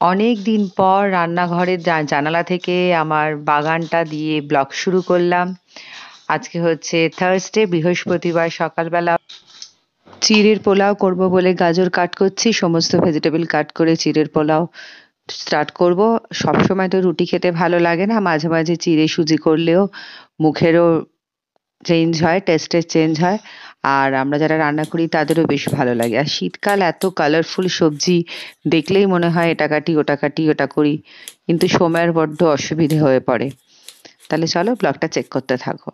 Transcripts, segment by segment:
অনেক দিন পর রান্নাঘরের জানালা থেকে আমার বাগানটা দিয়ে ব্লগ শুরু করলাম। আজকে হচ্ছে থার্সডে, বৃহস্পতিবার। সকালবেলা চিড়ের পোলাও করব বলে গাজর কাট করছি, সমস্ত ভেজিটেবল কাট করে চিড়ের পোলাও স্টার্ট করব। সবসময় তো রুটি খেতে ভালো লাগে না, মাঝে মাঝে চিড়ে সুজি করলেও মুখেরও চেঞ্জ হয়, টেস্টের চেঞ্জ হয়। আর আমরা যারা রান্না করি তাদেরও বেশ ভালো লাগে। আর শীতকাল, এত কালারফুল সবজি দেখলেই মনে হয় এটা কাটি ওটা কাটি ওটা করি, কিন্তু সময়ের বড্ড অসুবিধে হয়ে পড়ে। তাহলে চলো ব্লগটা চেক করতে থাকো।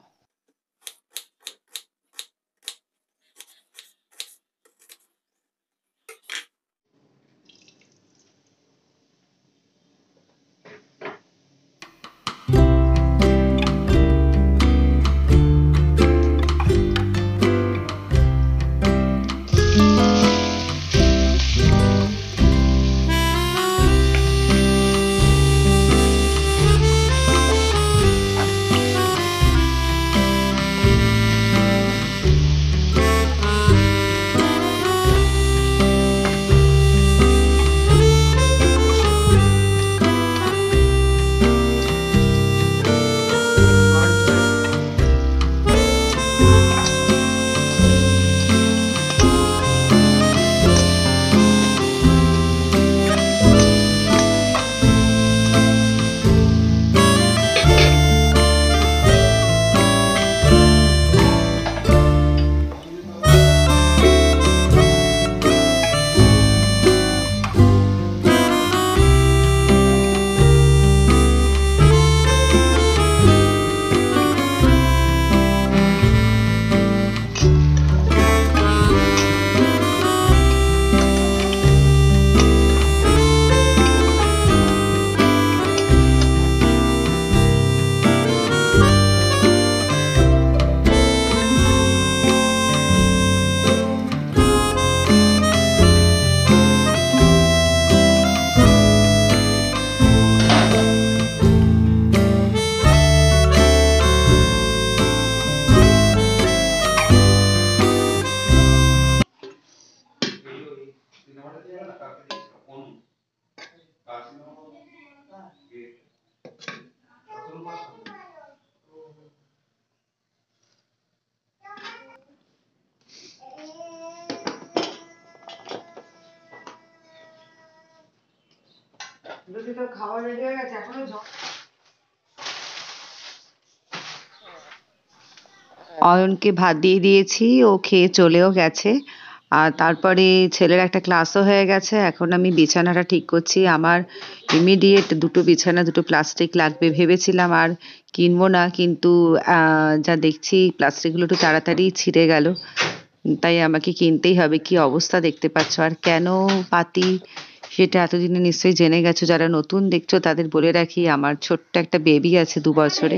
অয়নকে ভাত দিয়ে দিয়েছি, ও খেয়ে চলেও গেছে। আর তারপরে ছেলের একটা ক্লাসও হয়ে গেছে। এখন আমি বিছানাটা ঠিক করছি। আমার ইমিডিয়েট দুটো বিছানা, দুটো প্লাস্টিক লাগবে ভেবেছিলাম, আর কিনবো না, কিন্তু যা দেখছি প্লাস্টিকগুলো একটু তাড়াতাড়ি ছিঁড়ে গেল, তাই আমাকে কিনতেই হবে। কি অবস্থা দেখতে পাচ্ছ। আর কেন পাতি সেটা এতদিনে নিশ্চয়ই জেনে গেছো। যারা নতুন দেখছো তাদের বলে রাখি, আমার ছোট্ট একটা বেবি আছে 2 বছরে।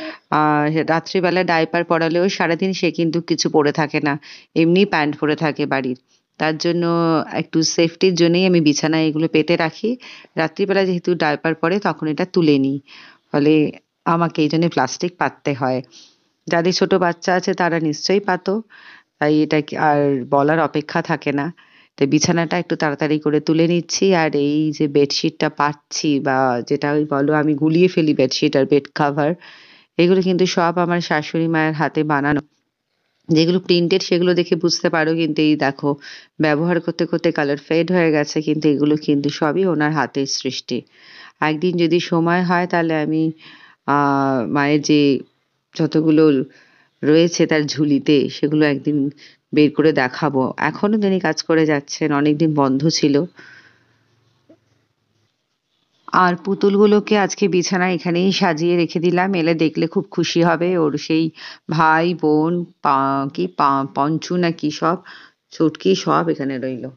আর রাত্রিবেলা ডাইপার পরালেও সারাদিন সে কিন্তু কিছু পরে থাকে না, এমনি প্যান্ট পরে থাকে বাড়ির। তার জন্য একটু সেফটির জন্যই আমি বিছানায় এগুলো পেতে রাখি। রাত্রিবেলা যেহেতু ডাইপার পরে তখন এটা তুলে নিই, ফলে আমাকে এই জন্য প্লাস্টিক পাততে হয়। যাদের ছোট বাচ্চা আছে তারা নিশ্চয়ই পাতো, তাই এটা আর বলার অপেক্ষা থাকে না। তো বিছানাটা একটু তাড়াতাড়ি করে তুলে নিচ্ছি। আর এই যে বেডশিটটা পাচ্ছি, বা যেটা ওই বলো আমি গুলিয়ে ফেলি বেডশিট আর বেড কাভার, এগুলো কিন্তু সব আমার শাশুড়ি মায়ের হাতে বানানো। যেগুলো প্রিন্টেড সেগুলো দেখে বুঝতে পারো, কিন্তু এই দেখো ব্যবহার করতে করতে কালার ফেড হয়ে গেছে, কিন্তু এগুলো কিন্তু সবই ওনার হাতের সৃষ্টি। একদিন যদি সময় হয় তাহলে আমি মায়ের যে যতগুলো রয়েছে তার ঝুলিতে, সেগুলো একদিন বের করে দেখাবো। এখনো তিনি কাজ করে যাচ্ছেন, অনেকদিন বন্ধ ছিল। আর পুতুলগুলোকে আজকে বিছানায় এখানেই সাজিয়ে রেখে দিলাম, এলে দেখলে খুব খুশি হবে। ওর সেই ভাই বোন, পঞ্চু না কি সব, চুটকি সব এখানে রইলো।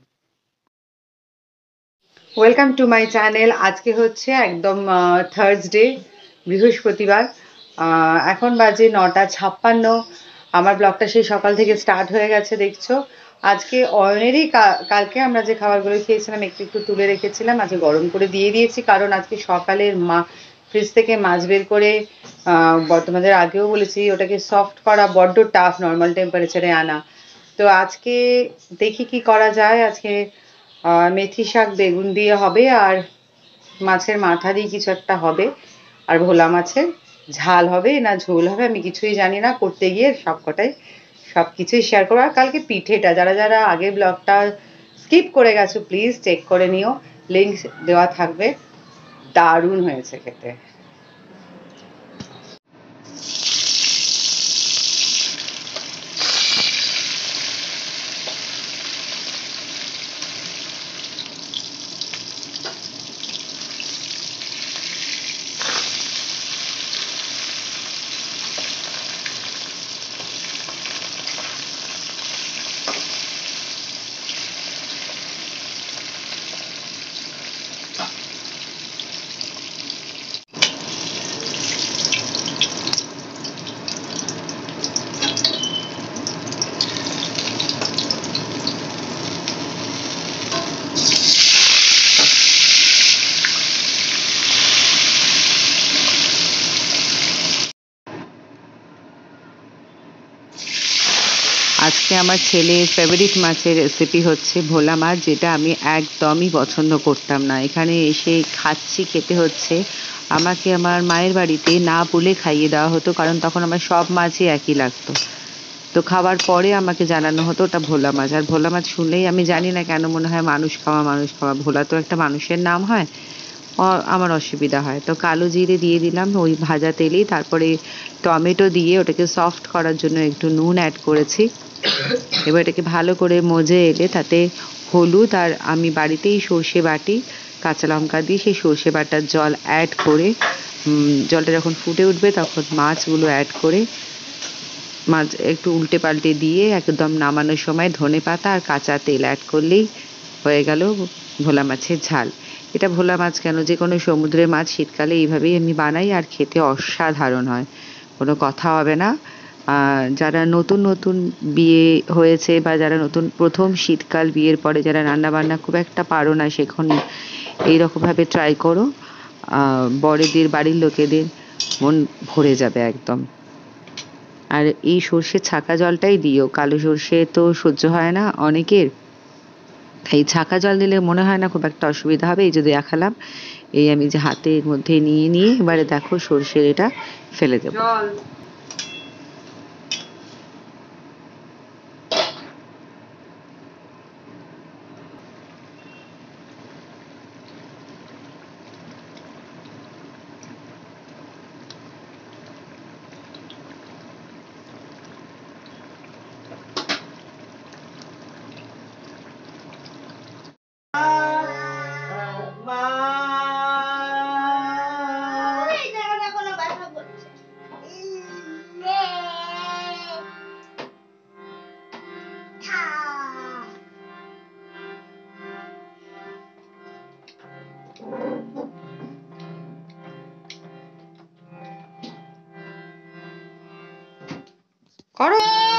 Welcome to my channel. আজকে হচ্ছে একদম থার্সডে, বৃহস্পতিবার। এখন বাজে 9:56। আমার ব্লগটা সেই সকাল থেকে স্টার্ট হয়ে গেছে দেখছো। আজকে অয়নেরই কালকে আমরা যে খাবারগুলো খেয়েছিলাম একটু একটু তুলে রেখেছিলাম, আজকে গরম করে দিয়ে দিয়েছি, কারণ আজকে সকালের ফ্রিজ থেকে মাছ বের করে তোমাদের আগেও বলেছি ওটাকে সফট করা বড্ড টাফ, নর্মাল টেম্পারেচারে আনা। তো আজকে দেখি কি করা যায়। আজকে মেথি শাক বেগুন দিয়ে হবে, আর মাছের মাথা দিয়ে কিছু একটা হবে, আর ভোলা মাছের ঝাল হবে না ঝোল হবে আমি কিছুই জানি না, করতে গিয়ে সবকটাই সবকিছুই শেয়ার করবো। আর কালকে পিঠেটা যারা যারা আগে ব্লগটা স্কিপ করে গেছো প্লিজ চেক করে নিও, লিংক দেওয়া থাকবে। দারুণ হয়েছে খেতে। আজকে আমার ছেলের ফেভারিট মাছের রেসিপি হচ্ছে ভোলা মাছ, যেটা আমি একদমই পছন্দ করতাম না। এখানে এসে খাচ্ছি, খেতে হচ্ছে। আমাকে আমার মায়ের বাড়িতে না বলে খাইয়ে দেওয়া হতো, কারণ তখন আমার সব মাছই একই লাগতো। তো খাওয়ার পরে আমাকে জানানো হতো ওটা ভোলা মাছ। আর ভোলা মাছ শুনলেই আমি জানি না কেন মনে হয় মানুষ খাওয়া মানুষ খাওয়া, ভোলা তো একটা মানুষের নাম হয়, আমার অসুবিধা হয়। তো কালো জিরে দিয়ে দিলাম ওই ভাজা তেলেই, তারপরে টমেটো দিয়ে ওটাকে সফট করার জন্য একটু নুন অ্যাড করেছি। এবার এটাকে ভালো করে মজে এলে তাতে হলুদ, আর আমি বাড়িতেই সর্ষে বাটি কাঁচা লঙ্কা দিয়ে সেই সর্ষে বাটার জল অ্যাড করে জলটা যখন ফুটে উঠবে তখন মাছগুলো অ্যাড করে মাছ একটু উল্টে পাল্টে দিয়ে একদম নামানোর সময় ধনেপাতা আর কাঁচা তেল অ্যাড করলেই হয়ে গেল ভোলা মাছের ঝাল। এটা ভোলা মাছ কেন, যে কোনো সমুদ্রের মাছ শীতকালে এইভাবেই আমি বানাই, আর খেতে অসাধারণ হয়, কোনো কথা হবে না। যারা নতুন নতুন বিয়ে হয়েছে বা যারা নতুন প্রথম শীতকাল বিয়ের পরে যারা রান্না বান্না খুব একটা পারো না, সেখন এইরকমভাবে ট্রাই করো, বড়দের বাড়ির লোকেদের মন ভরে যাবে একদম। আর এই সর্ষের ছাঁকা জলটাই দিও, কালো সর্ষে তো সহ্য হয় না অনেকের, এই ছাঁকা জল দিলে মনে হয় না খুব একটা অসুবিধা হবে। এই যে দেখালাম, এই আমি যে হাতের মধ্যে নিয়ে নিয়ে এবারে দেখো সর্ষের এটা ফেলে দেবো। করো।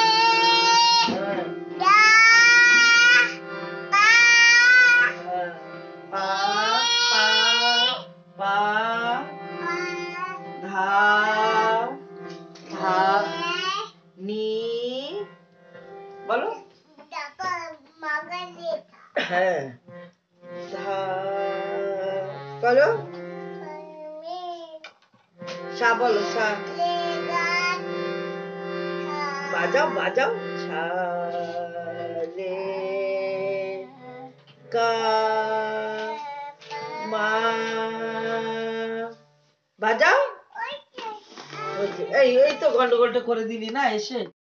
বলো হ্যাঁ, বলো সা, বলো সা, বাজাও বাজাও, ছা লে কা মা, বাজাও। এই এই তো গন্ডগোলটা করে দিলি না এসে।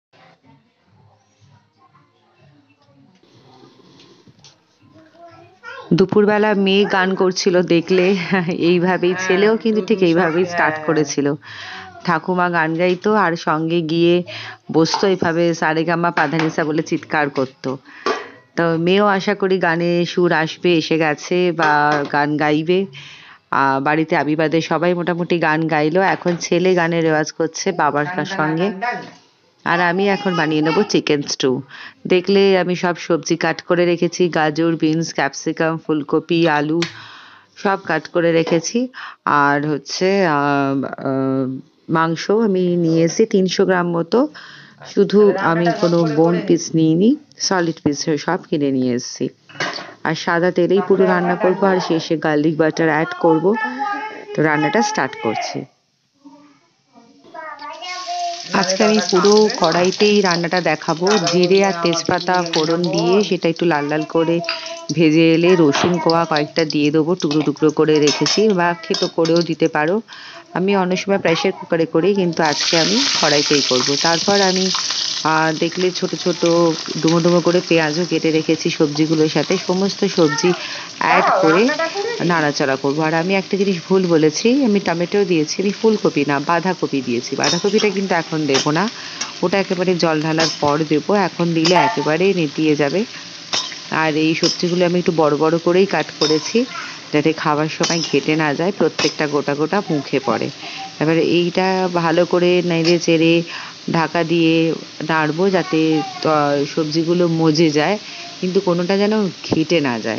দুপুরবেলা মেয়ে গান করছিল দেখলে, এইভাবেই ছেলেও কিন্তু ঠিক এইভাবেই স্টার্ট করেছিল। ঠাকুমা গান গাইতো আর সঙ্গে গিয়ে বসতো, এইভাবে সারেগামা পাধানিসা বলে চিৎকার করতো। তো মেয়েও আশা করি গানে সুর আসবে, এসে গেছে বা গান গাইবে। বাড়িতে আবিবাদে সবাই মোটামুটি গান গাইলো, এখন ছেলে গানের রেওয়াজ করছে বাবার সঙ্গে। আর আমি এখন বানিয়ে নেবো চিকেন স্টু। দেখলে আমি সব সবজি কাট করে রেখেছি, গাজর, বিনস, ক্যাপসিকাম, ফুলকপি, আলু সব কাট করে রেখেছি। আর হচ্ছে মাংস আমি নিয়ে এসেছি 300 গ্রাম মতো, শুধু আমি কোনো বোন পিস নিইনি, সলিড পিস সব কিনে নিয়ে এসেছি। আর সাদা তেলেই পুরো রান্না করব আর শেষে গার্লিক বাটার অ্যাড করব। তো রান্নাটা স্টার্ট করছি। আজকে আমি পুরো কড়াইতেই রান্নাটা দেখাবো। জিরে আর তেজপাতা ফোড়ন দিয়ে সেটা একটু লাল লাল করে ভেজে এলে রসুন কোয়া কয়েকটা দিয়ে দেবো, টুকরো টুকরো করে রেখেছি, বা থেতো করেও দিতে পারো। আমি অনেক সময় প্রেসার কুকারে করি, কিন্তু আজকে আমি কড়াইতেই করব। তারপর আমি দেখলে ছোট ছোট ডুমো ডুমো করে পেঁয়াজও কেটে রেখেছি সবজিগুলোর সাথে। সমস্ত সবজি অ্যাড করে নাড়াচাড়া করবো। আর আমি একটা জিনিস ভুল বলেছি, আমি টমেটো দিয়েছি, আমি ফুলকপি না বাঁধাকপি দিয়েছি। বাঁধাকপিটা কিন্তু এখন দেবো না, ওটা একেবারে জল ঢালার পর দেবো। এখন দিলে একেবারে নেতিয়ে যাবে। আর এই সবজিগুলো আমি একটু বড় বড় করেই কাট করেছি, যাতে খাবার সময় ঘেটে না যায়, প্রত্যেকটা গোটা গোটা মুখে পড়ে। এবারে এইটা ভালো করে নেড়ে চেড়ে ঢাকা দিয়ে নাড়বো, যাতে সবজিগুলো মজে যায়, কিন্তু কোনোটা যেন ঘেটে না যায়।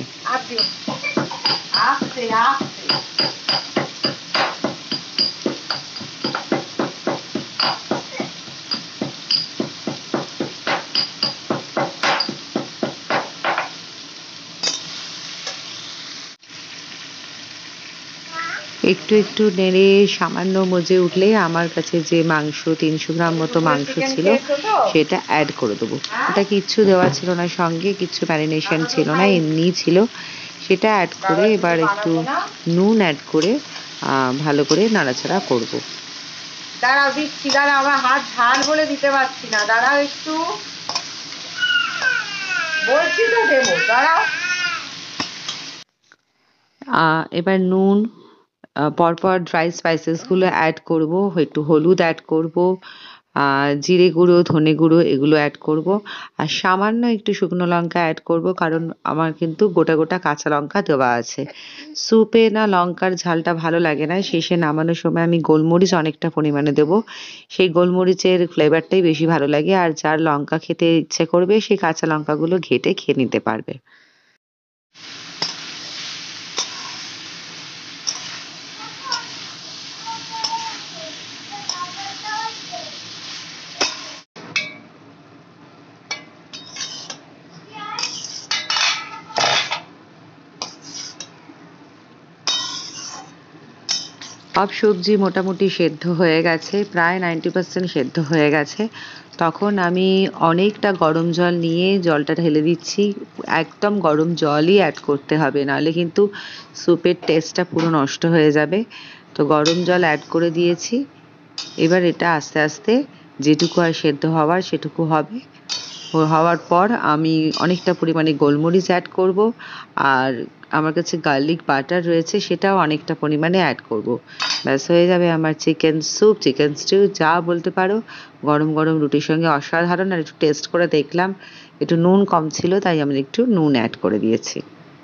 একটু একটু নেড়ে সামান্য মজে উঠলে আমার কাছে যে মাংস 300 গ্রাম মতো মাংস ছিল সেটা অ্যাড করে দেবো। ওটা কিচ্ছু দেওয়া ছিল না, সঙ্গে কিচ্ছু ম্যারিনেশন ছিল না, এমনিই ছিল। সেটা অ্যাড করে এবার একটু নুন অ্যাড করে ভালো করে নাড়াচাড়া করব। দাঁড়াও দিচ্ছি, দাঁড়াও, আমার হাত ঝাল বলে দিতে পারছি না, দাঁড়াও একটু, বলছি তো দেবো, দাঁড়াও। এবার নুন, পরপর ড্রাই স্পাইসেসগুলো অ্যাড করব, একটু হলুদ অ্যাড করব, জিরে গুঁড়ো ধনে গুঁড়ো এগুলো অ্যাড করব, আর সামান্য একটু শুকনো লঙ্কা অ্যাড করব, কারণ আমার কিন্তু গোটা গোটা কাঁচা লঙ্কা দেওয়া আছে। স্যুপে না লঙ্কার ঝালটা ভালো লাগে না, শেষে নামানোর সময় আমি গোলমরিচ অনেকটা পরিমাণে দেব। সেই গোলমরিচের ফ্লেভারটাই বেশি ভালো লাগে। আর যার লঙ্কা খেতে ইচ্ছে করবে সেই কাঁচা লঙ্কাগুলো ঘেটে খেয়ে নিতে পারবে। সব সবজি মোটামুটি সেদ্ধ হয়ে গেছে, প্রায় 90% সেদ্ধ হয়ে গেছে। তখন আমি অনেকটা গরম জল নিয়ে জলটা ঢেলে দিচ্ছি। একদম গরম জলই অ্যাড করতে হবে, নাহলে কিন্তু স্যুপের টেস্টটা পুরো নষ্ট হয়ে যাবে। তো গরম জল অ্যাড করে দিয়েছি। এবার এটা আস্তে আস্তে যেটুকু আর সেদ্ধ হওয়ার সেটুকু হবে। হওয়ার পর আমি অনেকটা পরিমাণে গোলমরিচ অ্যাড করব, আর আমার কাছে গার্লিক বাটার রয়েছে, সেটাও অনেকটা পরিমাণে অ্যাড করব। ব্যাস হয়ে যাবে আমার চিকেন স্যুপ, চিকেন স্টিউ যা বলতে পারো। গরম গরম রুটির সঙ্গে অসাধারণ। আর একটু টেস্ট করে দেখলাম একটু নুন কম ছিল, তাই আমি একটু নুন অ্যাড করে দিয়েছি।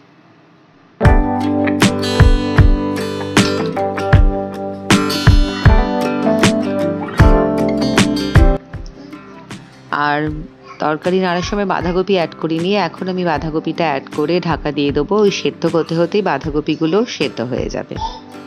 আর তরকারি নাড়ার সময় বাঁধাকপি অ্যাড করিনি, এখন আমি বাঁধাকপিটা অ্যাড করে ঢাকা দিয়ে দেবো। ওই সেদ্ধ হতে হতেই বাঁধাকপিগুলো সেদ্ধ হয়ে যাবে।